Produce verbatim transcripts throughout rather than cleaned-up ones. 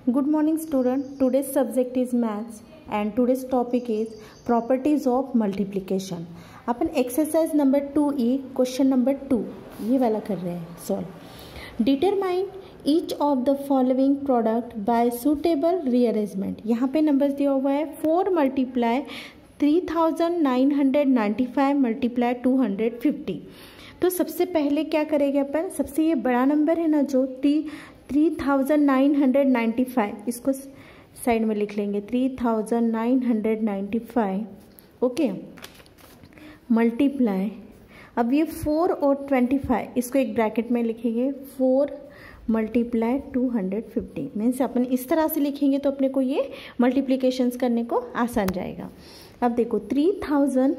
Good morning student. Today's subject is maths and today's topic is properties of multiplication. Upon exercise number two E question number two ये वाला कर रहे हैं solve. Determine each of the following product by suitable rearrangement. यहाँ पे numbers दिया हुआ है four multiply three thousand nine hundred ninety five multiply two hundred fifty. तो सबसे पहले क्या करेंगे अपन, सबसे ये बड़ा नंबर है ना जो ती three thousand nine hundred ninety five, इसको साइड में लिख लेंगे three thousand nine hundred ninety five okay multiply. अब ये फोर और ट्वेंटी फाइव इसको एक ब्रैकेट में लिखेंगे four multiply two hundred fifty. Means अपन इस तरह से लिखेंगे तो अपने को ये मल्टीप्लिकेशंस करने को आसान जाएगा. अब देखो three thousand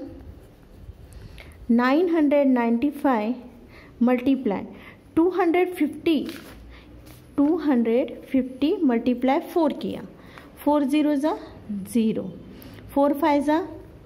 nine hundred ninety five multiply two hundred fifty two hundred fifty multiply four किया, फोर जीरो ज़ा ज़ीरो, फोर फाइव ज़ा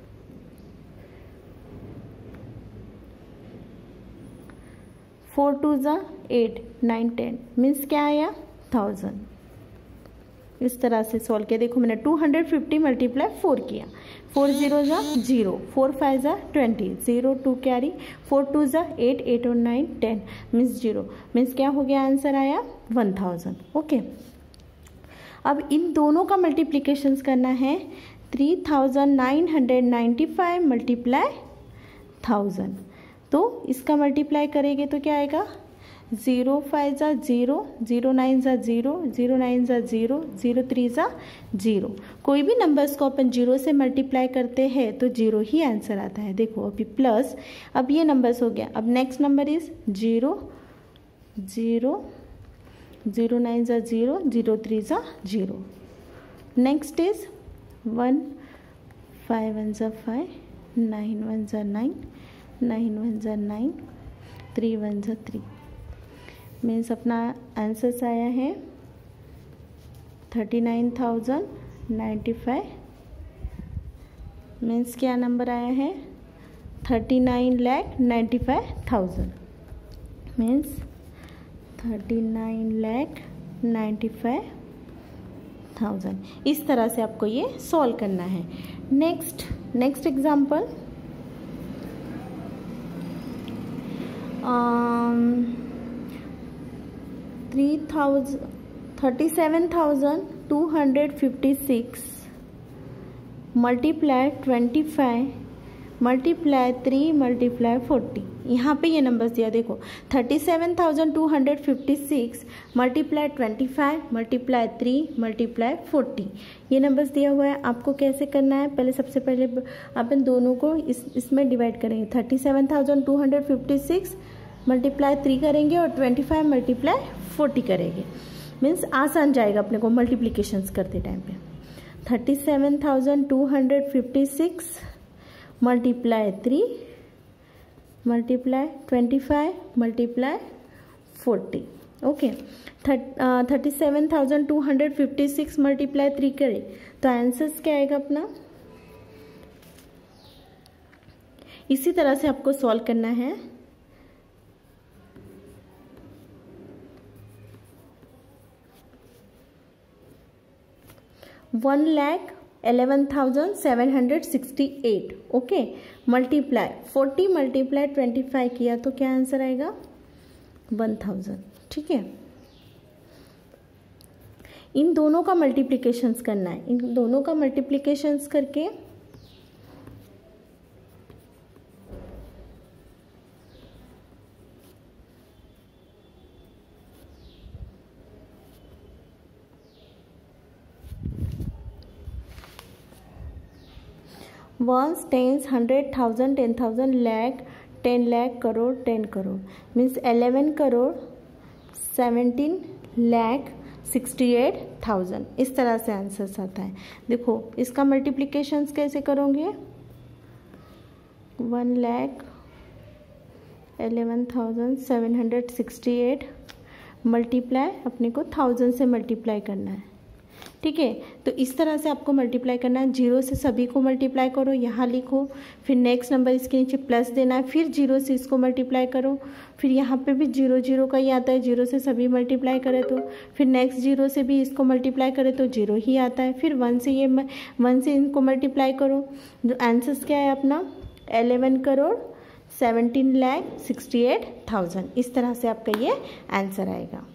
फोर टू ज़ा एट, नाइन टेन, मीन्स क्या आया थाउजेंड. इस तरह से सॉल्व किया. देखो मैंने two hundred fifty multiply four किया, फोर जीरो ज़ा जीरो, फोर फाइव ज़ा twenty, zero two carry, four two ज़ा एट, एट और nine ten, means zero, means क्या हो गया आंसर आया वन थाउजेंड. ओके अब इन दोनों का मल्टीप्लिकेशंस करना है. Three thousand nine hundred ninety five multiply thousand, तो इसका मल्टीप्लाई करेंगे तो क्या आएगा ज़ीरो फाइव ज़ा ज़ीरो, ज़ीरो नाइन ज़ा ज़ीरो, ज़ीरो नाइन ज़ा ज़ीरो, ज़ीरो थ्री ज़ा ज़ीरो. कोई भी नंबर्स को अपन जीरो से मल्टीप्लाई करते हैं तो जीरो ही आंसर आता है. देखो अभी प्लस, अब ये नंबर्स हो गया. अब next number is zero, zero, zero nine ज़ा ज़ीरो, ज़ीरो थ्री ज़ा zero. Next is one, five one ज़ा फाइव, नाइन वन ज़ा नाइन, नाइन वन ज़ा नाइन, थ्री वन ज़ा थ्री. मीन्स अपना आंसर्स आया है thirty nine thousand ninety five. Means क्या नंबर आया है thirty nine lakh ninety five thousand. Means thirty nine lakh ninety five thousand. इस तरह से आपको ये सॉल्व करना है. Next next example, three thousand thirty seven thousand two hundred fifty six multiply twenty five multiply three multiply forty. यहाँ पे ये नंबर्स दिया देखो thirty seven thousand two hundred fifty six multiply twenty five multiply three multiply forty. ये numbers दिया हुआ है. आपको कैसे करना है, पहले सबसे पहले अपन दोनों को इस इसमें डिवाइड करेंगे. Thirty seven thousand two hundred fifty six multiply three करेंगे और ट्वेंटी फाइव मल्टीप्लाई फोर्टी करेंगे. मीन्स आसान जाएगा अपने को मल्टीप्लिकेशंस करते टाइम पे. Thirty seven thousand two hundred fifty six multiply three multiply twenty five multiply forty. Okay thirty seven thousand two hundred fifty six multiply three करें तो answers क्या आएगा अपना. इसी तरह से आपको सॉल्व करना है. One lakh eleven thousand seven hundred sixty eight. Okay multiply forty multiply twenty five किया तो क्या आंसर आएगा वन थाउजेंड. ठीक है, इन दोनों का मल्टीप्लिकेशंस करना है. इन दोनों का मल्टीप्लिकेशंस करके ones, tens, hundred, thousand, ten thousand, lakh, ten lakh, crore, ten crore. Means eleven crore seventeen lakh sixty eight thousand. इस तरह से आंसर्स आता है. देखो इसका मल्टीप्लिकेशंस कैसे करोगे, one lakh eleven thousand seven hundred sixty eight multiply अपने को थाउजेंड से मल्टीप्लाई करना है. ठीक है। तो इस तरह से आपको मल्टीप्लाई करना है, जीरो से सभी को मल्टीप्लाई करो, यहाँ लिखो, फिर नेक्स्ट नंबर इसके नीचे प्लस देना है, फिर जीरो से इसको मल्टीप्लाई करो, फिर यहाँ पे भी जीरो जीरो का ही आता है, जीरो से सभी मल्टीप्लाई करें तो, फिर नेक्स्ट जीरो से भी इसको मल्टीप्लाई करें तो जीरो ही आता है, फिर वन से ये वन से इनको मल्टीप्लाई करो। जो आंसर्स क्या है अपना eleven crore seventeen lakh sixty eight thousand. इस तरह से आपका ये आंसर आएगा।